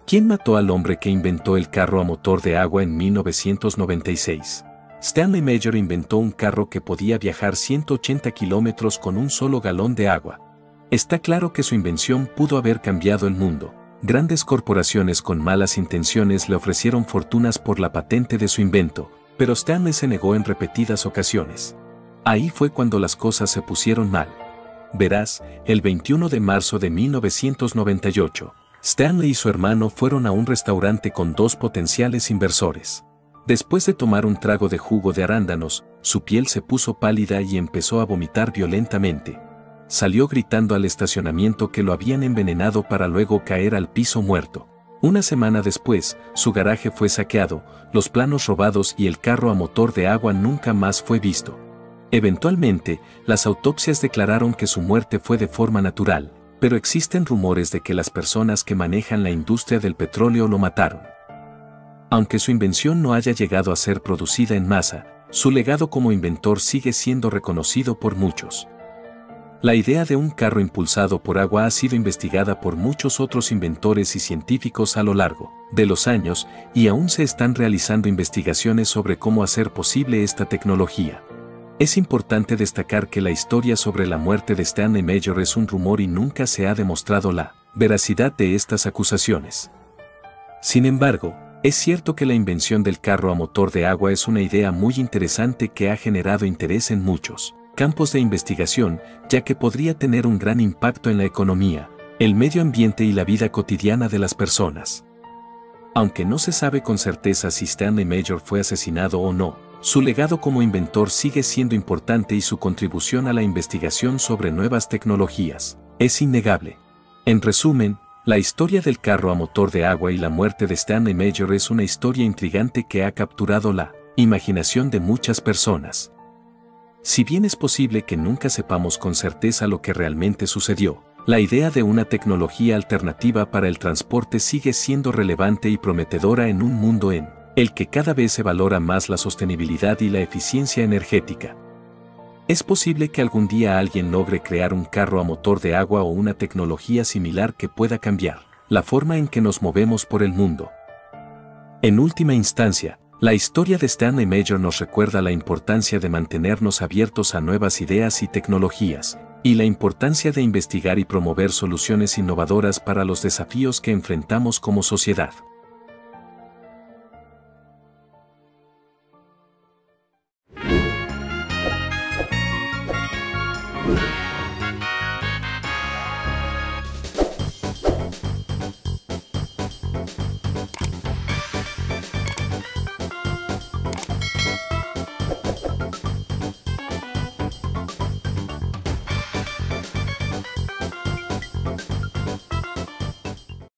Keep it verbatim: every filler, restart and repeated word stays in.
¿Quién mató al hombre que inventó el carro a motor de agua en mil novecientos noventa y seis? Stanley Major inventó un carro que podía viajar ciento ochenta kilómetros con un solo galón de agua. Está claro que su invención pudo haber cambiado el mundo. Grandes corporaciones con malas intenciones le ofrecieron fortunas por la patente de su invento, pero Stanley se negó en repetidas ocasiones. Ahí fue cuando las cosas se pusieron mal. Verás, el veintiuno de marzo de mil novecientos noventa y ocho, Stanley y su hermano fueron a un restaurante con dos potenciales inversores. Después de tomar un trago de jugo de arándanos, su piel se puso pálida y empezó a vomitar violentamente. Salió gritando al estacionamiento que lo habían envenenado para luego caer al piso muerto. Una semana después, su garaje fue saqueado, los planos robados y el carro a motor de agua nunca más fue visto. Eventualmente, las autopsias declararon que su muerte fue de forma natural, pero existen rumores de que las personas que manejan la industria del petróleo lo mataron. Aunque su invención no haya llegado a ser producida en masa, su legado como inventor sigue siendo reconocido por muchos. La idea de un carro impulsado por agua ha sido investigada por muchos otros inventores y científicos a lo largo de los años, y aún se están realizando investigaciones sobre cómo hacer posible esta tecnología. Es importante destacar que la historia sobre la muerte de Stanley Major es un rumor y nunca se ha demostrado la veracidad de estas acusaciones. Sin embargo, es cierto que la invención del carro a motor de agua es una idea muy interesante que ha generado interés en muchos campos de investigación, ya que podría tener un gran impacto en la economía, el medio ambiente y la vida cotidiana de las personas. Aunque no se sabe con certeza si Stanley Major fue asesinado o no, su legado como inventor sigue siendo importante y su contribución a la investigación sobre nuevas tecnologías es innegable. En resumen, la historia del carro a motor de agua y la muerte de Stanley Major es una historia intrigante que ha capturado la imaginación de muchas personas. Si bien es posible que nunca sepamos con certeza lo que realmente sucedió, la idea de una tecnología alternativa para el transporte sigue siendo relevante y prometedora en un mundo en el que cada vez se valora más la sostenibilidad y la eficiencia energética. Es posible que algún día alguien logre crear un carro a motor de agua o una tecnología similar que pueda cambiar la forma en que nos movemos por el mundo. En última instancia, la historia de Stanley Major nos recuerda la importancia de mantenernos abiertos a nuevas ideas y tecnologías, y la importancia de investigar y promover soluciones innovadoras para los desafíos que enfrentamos como sociedad.